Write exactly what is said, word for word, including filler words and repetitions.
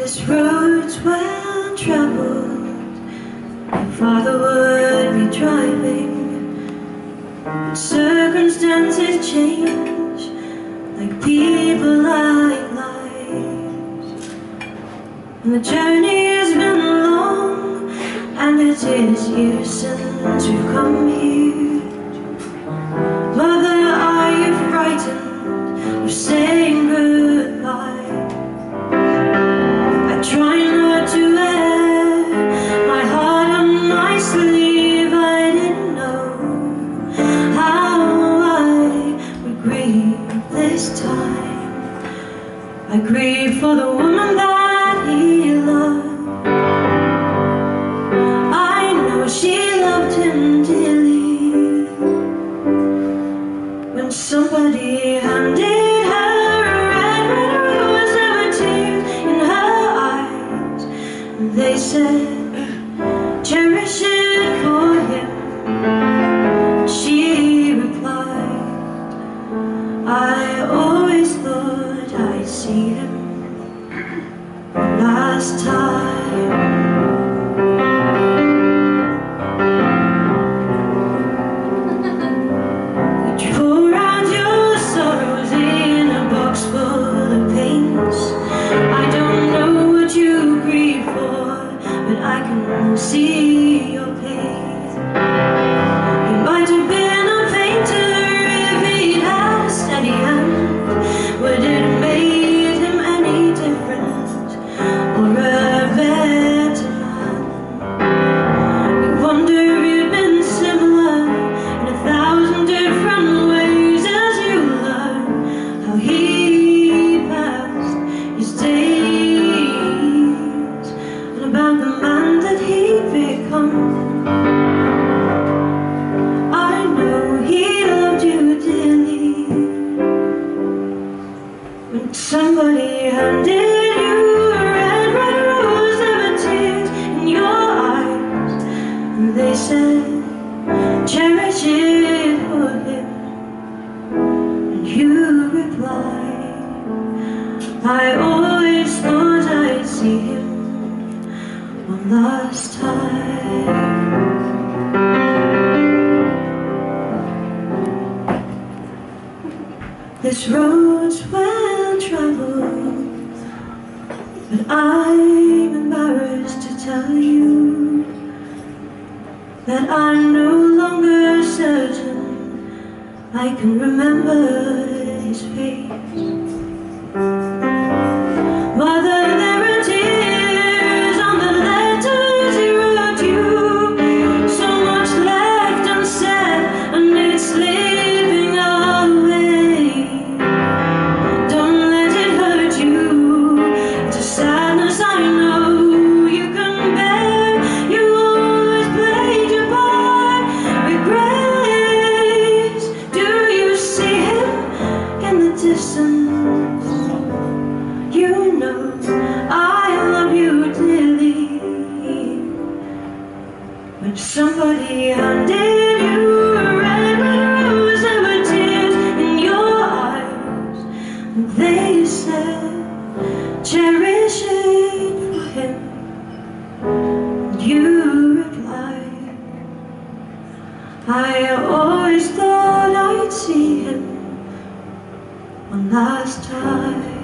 This road's well traveled, my father would be driving, but circumstances change, like people like lives. And the journey has been long, and it is years since we've come here. Mother, are you frightened of saying goodbye? I try not to wear my heart on my sleeve. I didn't know how I would grieve this time. I grieve for the woman that he loved. I know she loved him dearly. When somebody handed her a red, red rose, there were tears in her eyes. And they said, cherish it for him. She replied, I always thought I'd see him last time. See your pain. He might have been a painter if he'd had a steady hand. Would it have made him any different, or a better man? You wonder if you'd been similar in a thousand different ways as you learn how he passed his days, and about the man that he become. I know he loved you dearly. When somebody handed you a red, red rose, there were tears in your eyes, and they said, cherish it for him. And you replied, I always thought I'd see him one last time. This road's well traveled, but I'm embarrassed to tell you that I'm no longer certain I can remember his face. Mother, there are tears on the letters he wrote you, so much left unsaid, and it's slipping away. Don't let it hurt you, it's a sadness I know you can bear. You always played your part with grace. Do you see him in the distance? You know I love you dearly. When somebody handed you a red, red rose, there were tears in your eyes, and they said, cherish it for him. And you replied, I always thought I'd see him one last time.